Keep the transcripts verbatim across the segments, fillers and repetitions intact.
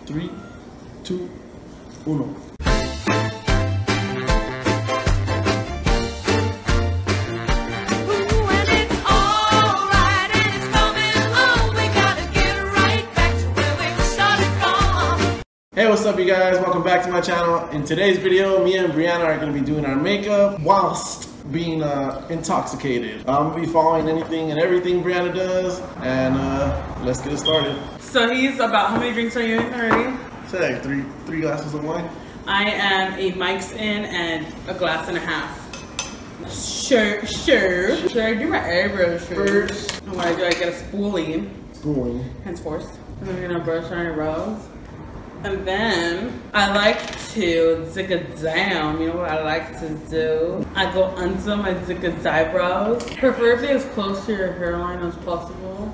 Three, two, uno. Hey, what's up you guys? Welcome back to my channel. In today's video, me and Brianna are going to be doing our makeup whilst being uh, intoxicated. I'm going to be following anything and everything Brianna does, and uh, let's get it started. So he's about, how many drinks are you in already? Say like three, three glasses of wine. I am a Mike's in and a glass and a half. Sure, sure. Should I do my eyebrows first? And what I do, I get a spoolie. Spoolie. Henceforth. And then we're going to brush our eyebrows. And then I like to zig it down. You know what I like to do? I go under my zig it eyebrows, preferably as close to your hairline as possible.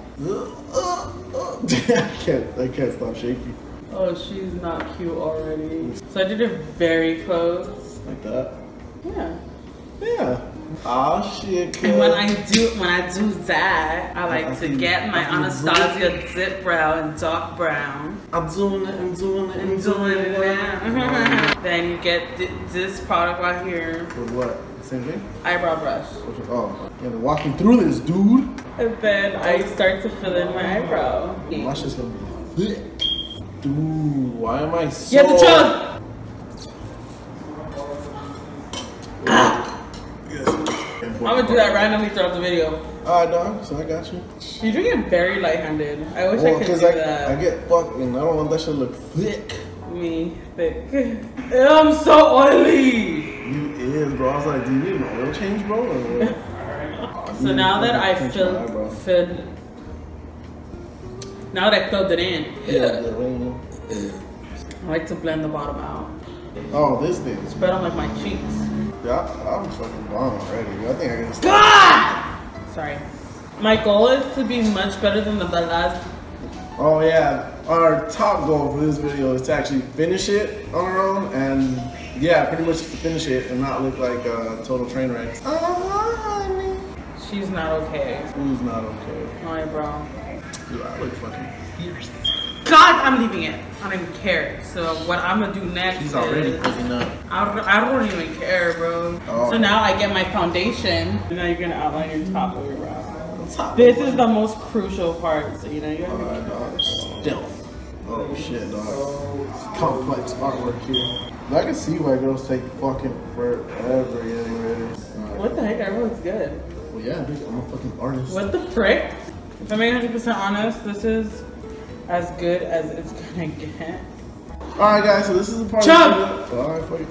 I can't, I can't stop shaking. Oh, she's not cute already. So I did it very close. Like that? Yeah. Yeah. Oh shit. And when I do when I do that, I like I to get my Anastasia zip brow and dark brown. I'm doing it, I'm doing it, I'm doing it. it. Then you get th this product right here. With what? Same thing? Eyebrow brush. Oh, you're walking through this, dude. And then I start to fill in my eyebrow. Watch this gonna be thick. Dude, why am I so... You have to chug! I'm gonna do that randomly throughout the video. Alright, dog, so I got you. You're doing it very light-handed. I wish well, I could do I, that. I get fucking, I don't want that shit to look thick. Me, thick. I'm so oily! You is, bro. I was like, do you need an oil change, bro? Or what? So now that I filled, filled, now that I filled it in, yeah, I like to blend the bottom out. Oh, this thing. Spread on like my cheeks. Yeah, I, I'm fucking bomb already. I think I can stop. God! Sorry. My goal is to be much better than the last. Oh yeah, our top goal for this video is to actually finish it on our own, and yeah, pretty much just to finish it and not look like a total train wreck. She's not okay. Who's not okay? My bro. Dude, I look fucking fierce. God, I'm leaving it. I don't even care. So what I'm gonna do next He's already is... picking up. I don't, I don't even care, bro. Oh. So now I get my foundation. And now you're gonna outline your top of your brow. Top this is the most crucial part. So you know, you're gonna Alright, dog. Stealth. Oh shit, dog. Complex artwork here. I can see why girls take fucking forever getting ready. Right. What the heck? Everyone looks good. Well, yeah, dude, I'm a fucking artist. What the frick? If I'm being one hundred percent honest, this is as good as it's gonna get. Alright guys, so this is the part Chug! of the Alright, fuck it.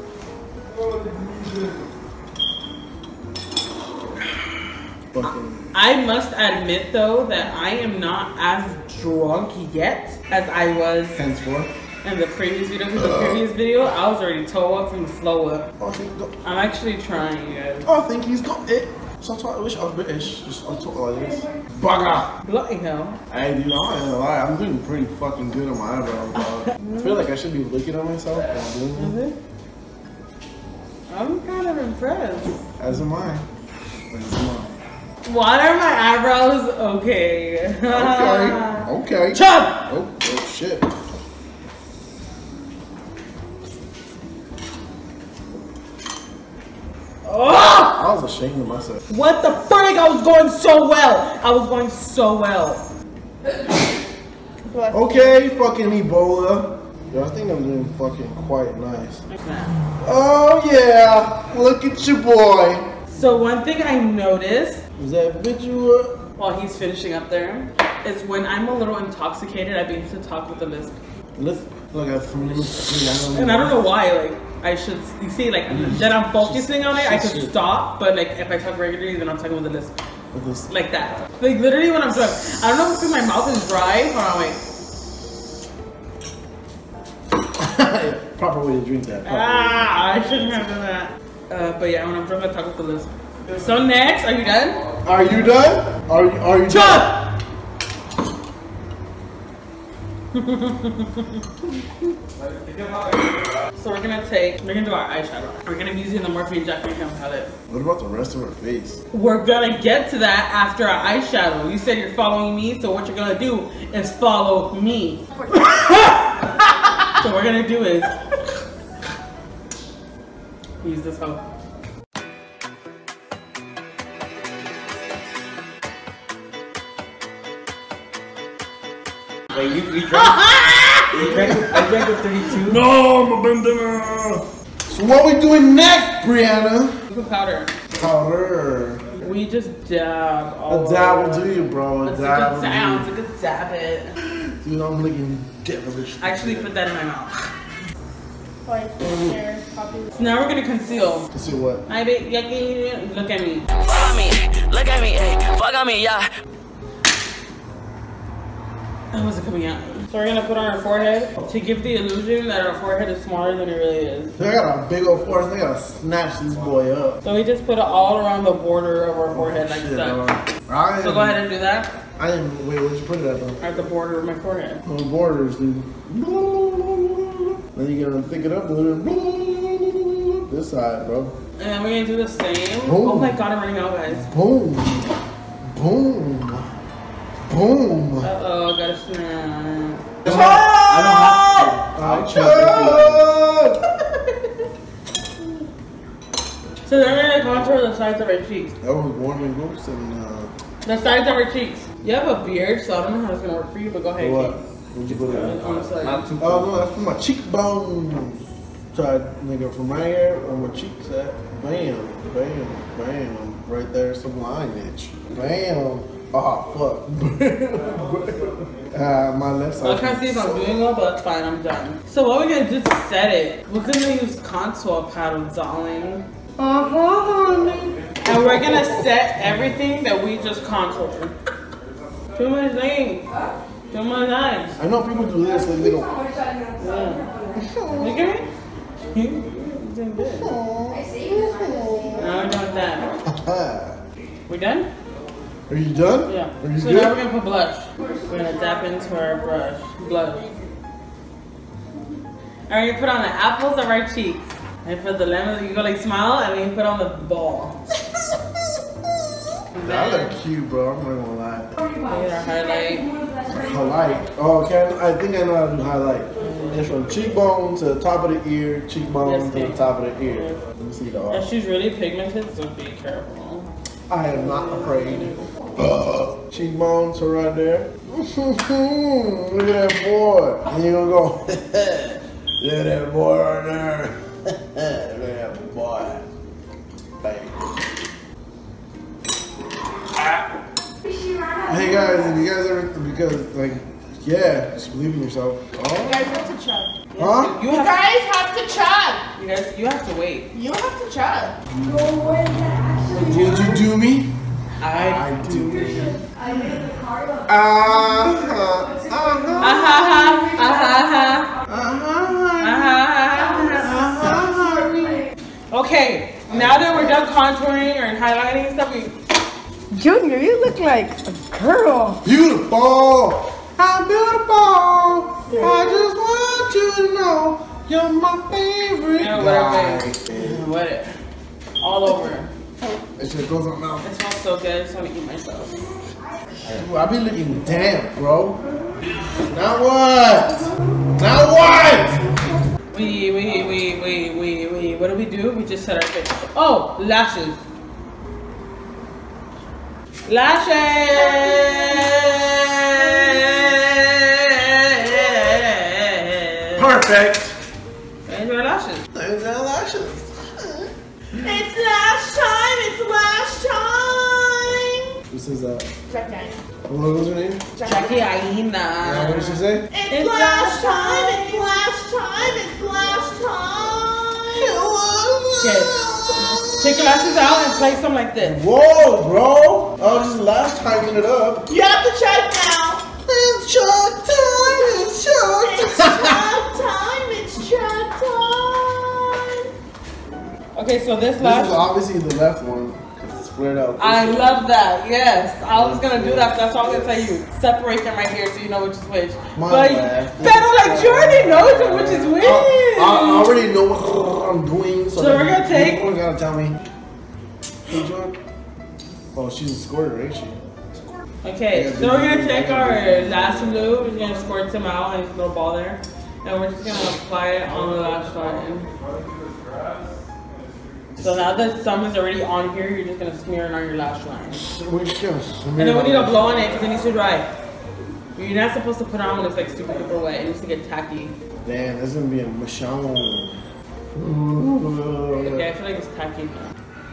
Fucking. I must admit though that I am not as drunk yet as I was Henceforth. in the previous video. Because the previous video, I was already toe up from the flow up. Oh, I think go. I'm actually trying, you guys. Oh, I think he's got it. So I wish I was British. Just on top like this. Bugger! Bloody hell. Hey, dude, I'm not gonna lie. I'm doing pretty fucking good on my eyebrows, dog. I feel like I should be looking at myself while I'm doing it. I'm kind of impressed. As am I. As am I. Why are my eyebrows okay? Okay. Okay. Chug! Oh, oh shit. Oh! I was ashamed of myself. What the frick? I was going so well. I was going so well. Okay, fucking Ebola. Yo, I think I'm doing fucking quite nice. Oh yeah, look at your boy. So one thing I noticed is that visual while he's finishing up there is when I'm a little intoxicated, I begin to talk with a lisp. Lisp? Look at some. And I don't know why. Like I should, you see, like then I'm focusing on it. I could stop, but like if I talk regularly, then I'm talking with a lisp. Like that. Like literally when I'm drunk. I don't know if it's because my mouth is dry. Hold on, wait. Proper way to drink that. Ah, I shouldn't have done that. Uh, but yeah, when I'm drunk, I talk with the lisp. So next, are you done? Are you done? Are you? Are you done? So we're gonna take, we're gonna do our eyeshadow. We're gonna be using the Morphe Jack Nicholson palette. What about the rest of her face? We're gonna get to that after our eyeshadow. You said you're following me, so what you're gonna do is follow me. we're gonna do is use this hoe. Wait, you, you drank? You drank? I drank with thirty-two. No, my bandana. So what we doing next, Brianna? Look at powder. Powder. We just dab all A dab over. will do you, bro. A It's dab a good will do sound. you. It's a good dab it. Dude, I'm looking devilish. Actually, put that in my mouth. Like here, copy. So now we're gonna conceal. To see what? I bet yucky. Look at me. Fuck on me, look at me, hey, fuck on me, yeah. That wasn't coming out. So we're gonna put on our forehead to give the illusion that our forehead is smaller than it really is. They got a big old force. They gotta snatch this boy up. So we just put it all around the border of our forehead like Shit, that. dog. I So am- go ahead and do that I didn't. Wait, where'd you put it at though? at the border of my forehead. On the borders, dude. Then you're gonna thick it up a little. This side, bro. And then we're gonna do the same. Boom. Oh my god, I'm running out, guys. Boom. Boom. Boom. Uh oh, I got a snap. I don't have, I don't have to. I So then we're gonna contour the sides of our cheeks. That was warm and gross and uh. The sides of our cheeks. You have a beard, so I don't know how it's gonna work for you, but go ahead. What? Keith. What'd you put it at? On the side. Not too Oh no, that's for my cheekbones. Side, nigga, from right here on my cheeks at. Bam, bam, bam. Right there, some lineage. Bam. Oh fuck. uh, my left side. I can't see if I'm doing well, but it's fine, I'm done. So what we're gonna do to set it, we're gonna use contour paddle, darling. Uh-huh, honey. And we're gonna set everything that we just contoured. Too much thing. Too much eyes. I know people do this, like they go. Yeah. Look at me. You doing good. Now we're done with that. We done? Are you done? Yeah. Are you So good? now we're gonna put blush. We're gonna dab into our brush. Blush. And we're gonna put on the apples of our cheeks. And for the lemon, you go like smile, and then you put on the ball. That look cute, bro. I'm not gonna lie. Look at our highlight. Highlight. Oh, okay. I think I know how to do highlight. It's from cheekbone to the top of the ear, cheekbone Yes, to the ma'am. top of the ear. Let me see the And art. she's really pigmented, so be careful. I am not afraid. Uh, cheekbone to right there. Look at that boy. And you're gonna go. Look at that boy right there. Look at that boy. Bang. Hey guys, if you guys ever, because like, yeah, just believe in yourself. You Oh, guys have to chug. huh? You You have, guys have to chug. you guys, you have to wait. You have to chug. Did you do me? I, I do me. Uh-huh. Uh-huh. Aha, aha, aha, Uh-huh. Okay, now that we're done contouring or highlighting and stuff, we Junior, you look like a girl. Beautiful. I'm beautiful. I just want you to know you're my favorite you know, guy. whatever. What it, all over. It just goes on mouth. It smells so good. I just want to eat myself. Dude, I be looking damp, bro. Now what? Now what? We, we, we, we, we, we. What do we do? We just set our face. Oh, lashes. Lashes. Perfect. There's our lashes. There's our lashes. It's last time. It's last time. This is uh. Check that. What was her name? Jackie Aina. Yeah, what did she say? It's last time. It's last time. It's last time. Okay. Take your lashes out and place them like this. Whoa, bro! I was just last timing it up. You have to check now. It's shot time. It's shot It's time. check time. It's check time. Okay, so this This lash. is obviously the left one because it's flared out. I love that. Yes, I was gonna do that. That's all I'm gonna tell you. Separate them right here so you know which is which. My but left. better like Jordan knows which is which. I, I already know what I'm doing, so, So we're gonna take- You gotta tell me. Hey, Jordan. Oh, she's a squirter, ain't she? Okay, Yeah, so but we're you- gonna take our lash glue. We're gonna squirt some out and a little ball there, And we're just gonna apply it on the lash line. So now that some is already on here, you're just gonna smear it on your lash line. We're just gonna smear And then we need to blow on it because it needs to dry. You're not supposed to put it on when it's like super duper wet. It needs to get tacky. Damn, this is gonna be a machine. Okay, I feel like it's tacky now.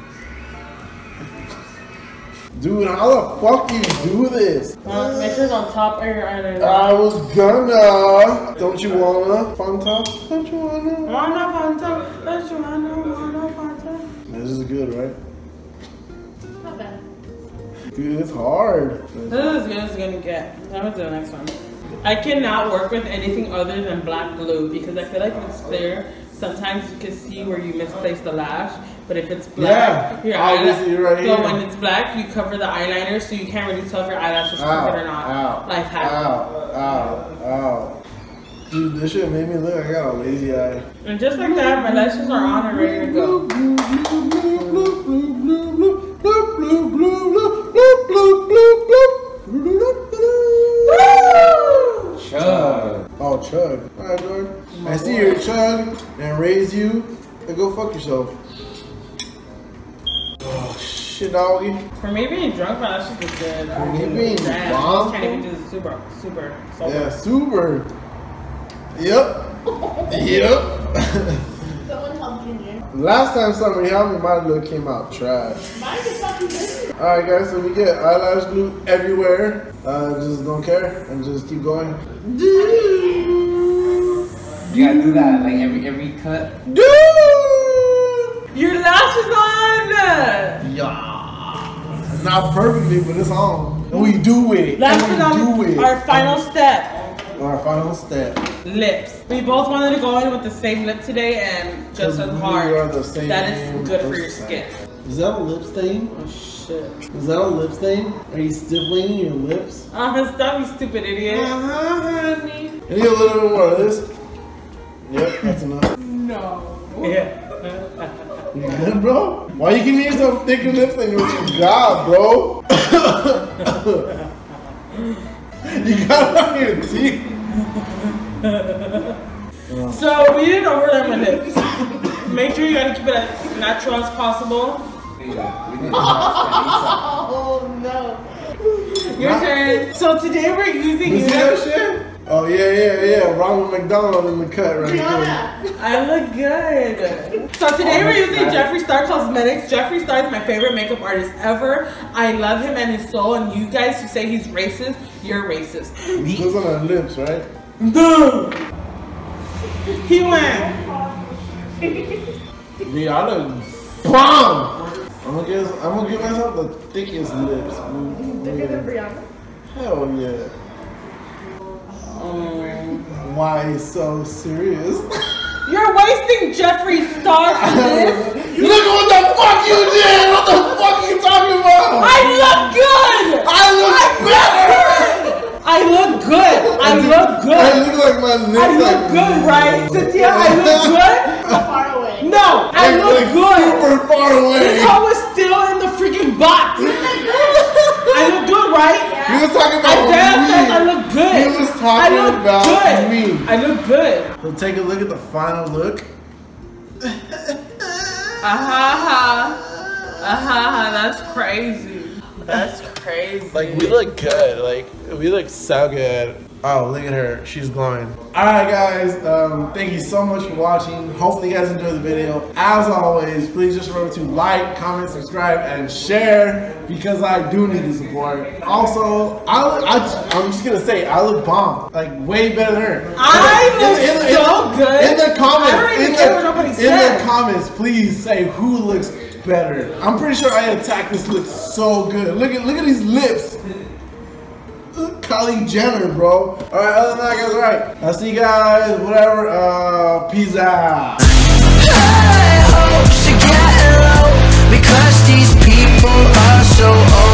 Dude, how the fuck you do this? Uh, make sure it's on top of your eyeliner. I was gonna. Don't you wanna? Fanta? Don't you wanna? Wanna Fanta? Don't you wanna? Wanna Fanta? This is good, right? Not bad. Dude, it's hard. This is as good as it's gonna get. I'm gonna do the next one. I cannot work with anything other than black glue because I feel like if it's clear, sometimes you can see where you misplaced the lash. But if it's black, Yeah, your obviously eyelash. right So here. when it's black, you cover the eyeliner so you can't really tell if your eyelash is Ow, crooked or not. ow, Life hack. ow, ow, ow. Dude, this shit made me look like I got a lazy eye. And just like that, my lashes are on and ready to go. Chug. Oh, chug. Alright, Jordan. I see your chug and raise you. Then go fuck yourself. Oh, shit, doggy. For me being drunk, my lashes look good. For me being Damn, bomb? I can't even do this super, super. sober. Yeah, super. Yep. Yep. Someone help Junior. Last time somebody helped me, my look came out trash. Mine is fucking good. Alright guys, so we get eyelash glue everywhere. Uh, just don't care and just keep going. You gotta do that like every every cut. Dude! Your lash is on! Yeah. Not perfectly, but it's on. And we do it. Last and but we not do least, it. our final step. Our final step. Lips. We both wanted to go in with the same lip today and just 'Cause as we hard. are the same That is good for your person. skin. Is that a lip stain? Oh shit. Is that a lip stain? Are you stippling your lips? Uh, stop, you stupid idiot. Uh-huh, honey. I need a little bit more of this. Yep, that's enough. No. Yeah. You good, bro? Why you giving yourself thicker lips than what you got, bro? You got it on your teeth. So we didn't overlap my lips. Make sure you gotta keep it as natural as possible. Oh no. Your turn. So today we're using. You see that shit? Oh yeah, yeah, yeah. Ronald McDonald in the cut right there. Brianna. I look good. So today we're using Jeffree Star Cosmetics. Jeffree Star is my favorite makeup artist ever. I love him and his soul. And you guys who say he's racist, you're racist. Those on our lips, right? No. He went. Yeah, I look bomb. I'm gonna give, I'm gonna give myself the thickest lips. Thicker than Brianna. Hell yeah. Um, Why so serious? you're wasting Jeffree Star for this. Look at what the fuck you did! What the fuck are you talking about? I look good. I look better! I look good. I look good. I look like my lips. I look like, good, right? Cynthia, I look good. Far away. No, I like, look like good. super far away. This hoe is still in the freaking box. I look good, right? You was talking I about damn me. said I look good. He was I talking look about good. me. I look good. So take a look at the final look. Aha, aha, that's crazy. That's crazy. Like, we look good. Like, we look so good. Oh, look at her. She's glowing. Alright, guys. Um, thank you so much for watching. Hopefully, you guys enjoyed the video. As always, please just remember to like, comment, subscribe, and share because I do need the support. Also, I, look, I, I'm just going to say, I look bomb. Like, way better than her. I In- look in- in- so good. In the comments, I don't even in, care the, what nobody in said. the comments, please say who looks better. I'm pretty sure I attacked this look so good. Look at look at these lips. Look, Kylie Jenner, bro. Alright, other than that, guys, alright. I'll see you guys, whatever. Uh peace out. I hope she getting low because these people are so old.